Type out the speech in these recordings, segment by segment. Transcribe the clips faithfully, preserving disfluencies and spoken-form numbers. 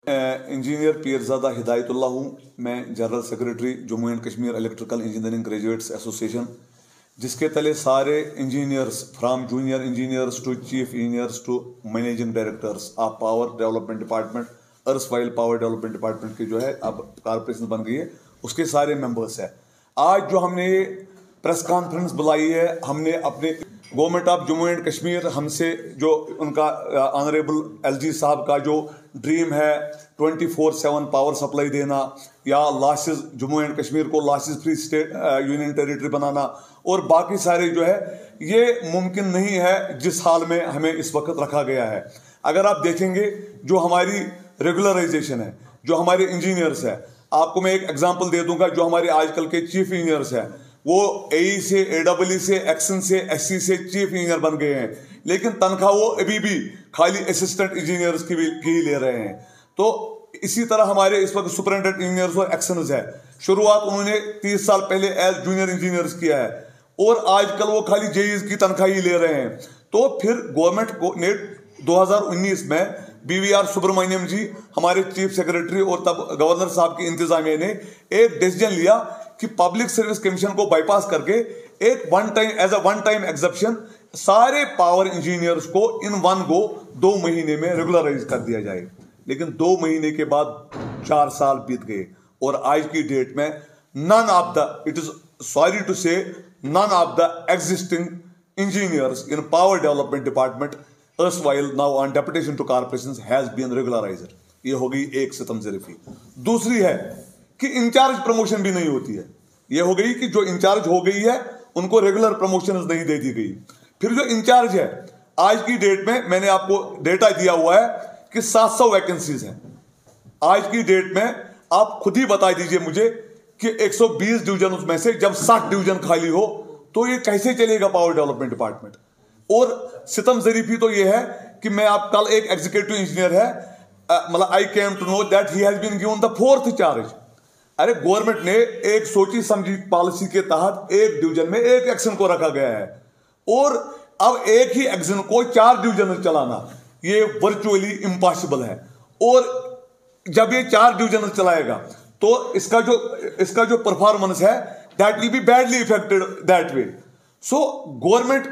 Engineer Pirzada Hidayatullah हूँ। मैं general secretary Jammu and Kashmir electrical engineering graduates association, जिसके तले सारे engineers from junior engineers to chief engineers to managing directors of power development department, erstwhile power development department की जो है अब कॉर्पोरेशन बन गई है, उसके सारे मेंबर्स हैं। आज जो हमने प्रेस कॉन्फ्रेंस बुलाई है, हमने अपने government of Jammu and Kashmir हमसे जो उनका ऑनरेबल एलजी साहब का जो ड्रीम है twenty four seven power supply देना या लॉसेस जम्मू एंड कश्मीर को losses free state union territory बनाना और बाकी सारे जो है, ये मुमकिन नहीं है जिस हाल में हमें इस वक्त रखा गया है। अगर आप देखेंगे जो हमारी रेगुलराइजेशन है, जो हमारे इंजीनियर्स है, आपको मैं एक एग्जांपल दे दूंगा। जो हमारे आजकल के चीफ इंजीनियर्स हैं वो एई से, एडब्ल्यू से, एक्सन से, एससी से चीफ इंजीनियर बन गए हैं, लेकिन तनख्वाह वो अभी भी खाली असिस्टेंट इंजीनियर्स की भी की ही ले रहे हैं। तो इसी तरह हमारे इस वक्त सुपरिटेंडेंट इंजीनियर्स और एक्सनर्स है, शुरुआत उन्होंने तीस साल पहले एज जूनियर इंजीनियर्स किया है और आजकल वो खाली जेईज की तनख्वाह ही ले रहे हैं। तो फिर गवर्नमेंट को ने दो हज़ार उन्नीस में B V R Subramanyam ji हमारे चीफ सेक्रेटरी और तब गवर्नर साहब की इंतजामिया ने एक डिसीजन लिया कि पब्लिक सर्विस कमीशन को बाईपास करके एक one time as a one time exception सारे पावर इंजीनियर्स को इन वन गो दो महीने में रेगुलराइज कर दिया जाए। लेकिन दो महीने के बाद चार साल बीत गए और आज की डेट में none of the it is sorry to say none of the existing engineers in power development department erstwhile now on deputation to corporations has been regularized। ये हो गई एक सितम ज़रीफी। दूसरी है कि इंचार्ज प्रमोशन भी नहीं होती है। ये हो गई कि जो इंचार्ज हो गई है उनको रेगुलर प्रमोशन नहीं दे दी गई। फिर जो इंचार्ज है, आज की डेट में मैंने आपको डेटा दिया हुआ है कि सात सौ वैकेंसीज हैं। आज की डेट में आप खुद ही बता दीजिए मुझे कि एक सौ बीस डिवीजन में से जब साठ डिवीजन खाली हो तो ये कैसे चलेगा पावर डेवलपमेंट डिपार्टमेंट। और सितम ज़रीफी तो ये है कि मैं आप कल एक एग्जीक्यूटिव इंजीनियर है, मतलब I came to know that he has been given the fourth charge. अरे गवर्नमेंट ने एक सोची समझी पॉलिसी के तहत एक डिवीजन में एक एक्शन को रखा गया है और अब एक ही एक्शन को चार डिवीजन चलाना ये वर्चुअली इम्पॉसिबल है। और जब ये चार डिवीजन चलाएगा तो इसका जो इसका जो परफॉर्मेंस है that will be badly affected that way. So government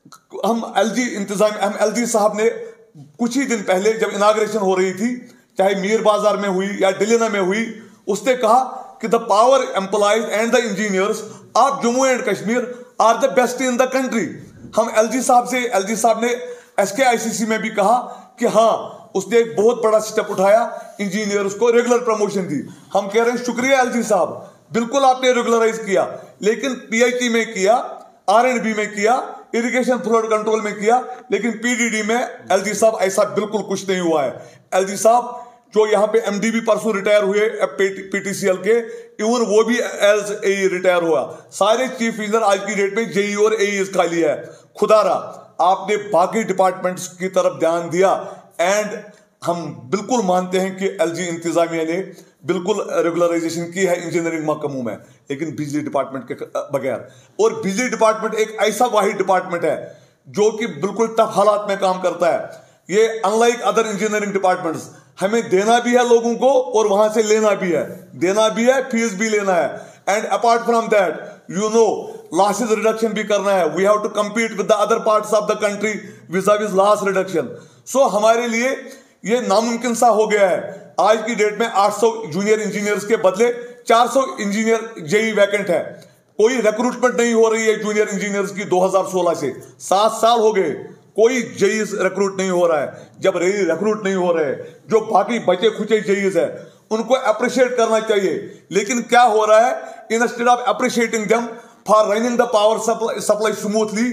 हम एलजी इंतजाम हम एलजी साहब ने कुछ ही दिन पहले जब इनाग्रेशन हो रही थी, चाहे मीर बाजार में हुई या डिलीना में हुई, उसने कहा कि the power employees and the engineers of Jammu and Kashmir are the best in the country. हम एलजी साहब से एलजी साहब ने एसके आईसीसी में भी कहा कि हाँ, उसने एक बहुत बड़ा स्टेप उठाया, इंजीनियर्स को रेगुलर प्रमोशन दी। हम कह रहे हैं शुक्रिया एलजी साहब, बिल्कुल आपने रेगुलराइज किया, लेकिन पीआईटी में किया, आर एंड बी में किया, इरिगेशन फ्लड कंट्रोल में किया, लेकिन पीडीडी में एलजी साहब ऐसा बिल्कुल कुछ नहीं हुआ है। एलजी साहब जो यहाँ पे एमडीबी परसों रिटायर हुए पीटीसीएल के, इवन वो भी एज ए रिटायर हुआ। सारे चीफ इंजीनियर आज की डेट में जेई और एई खाली है। खुदारा आपने बाकी डिपार्टमेंट्स की तरफ ध्यान दिया एंड हम बिल्कुल मानते हैं कि एलजी इंतजामिया ने बिल्कुल रेगुलराइजेशन की है इंजीनियरिंग महकमों में, लेकिन बिजली डिपार्टमेंट के बगैर। और बिजली डिपार्टमेंट एक ऐसा वाहिद डिपार्टमेंट है जो कि बिल्कुल टफ हालात में काम करता है। ये अनलाइक अदर इंजीनियरिंग डिपार्टमेंट्स, हमें देना भी है लोगों को और वहां से लेना भी है, देना भी है, फीस भी लेना है। And apart from that you know losses reduction भी करना है। We have to compete with the other parts of the country viz loss reduction. So हमारे लिए ये नामुमकिन सा हो गया है। आज की डेट में आठ सौ जूनियर इंजीनियर्स के बदले चार सौ इंजीनियर जेई वैकेंट है। कोई रिक्रूटमेंट नहीं हो रही है जूनियर इंजीनियर्स की दो हज़ार सोलह से। सात साल हो गए, कोई जेई रिक्रूट नहीं हो रहा है। जब जेई रिक्रूट नहीं हो रहे, जो बाकी बचे खुचे जेईस है उनको अप्रिशिएट करना चाहिए, लेकिन क्या हो रहा है, instead of appreciating them for running the power supply smoothly,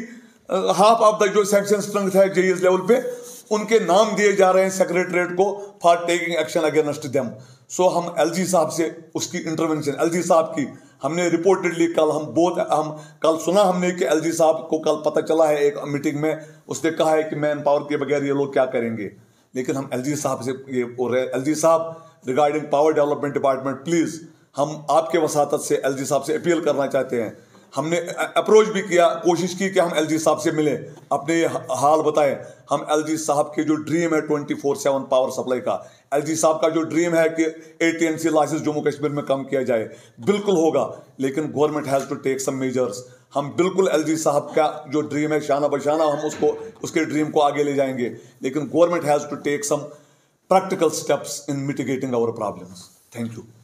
half of the जो सैंक्शन स्ट्रेंथ है जेईस लेवल पे, उनके नाम दिए जा रहे हैं सेक्रेटरीट को for taking action against them. So हम एलजी साहब से उसकी इंटरवेंशन एलजी साहब की हमने रिपोर्टेडली कल हम बहुत हम कल सुना हमने कि एलजी साहब को कल पता चला है एक मीटिंग में, उसने कहा है कि मैन पावर के बगैर ये लोग क्या करेंगे। लेकिन हम एलजी साहब से ये बोल रहे हैं, एलजी साहब regarding power development department please हम आपके वसातत से एलजी साहब से अपील करना चाहते हैं, हमने अप्रोच भी किया, कोशिश की कि हम एलजी साहब से मिले, अपने हाल बताएं। हम एलजी साहब के जो ड्रीम है twenty four seven power supply का, एलजी साहब का जो ड्रीम है कि एटीएनसी लाइसेंस जम्मू कश्मीर में कम किया जाए, बिल्कुल होगा, लेकिन government has to take some measures. हम बिल्कुल एलजी साहब का जो ड्रीम है शाना बशाना हम उसको उसके ड्रीम को आगे ले जाएंगे, लेकिन government has to take some practical steps in mitigating our problems. Thank you.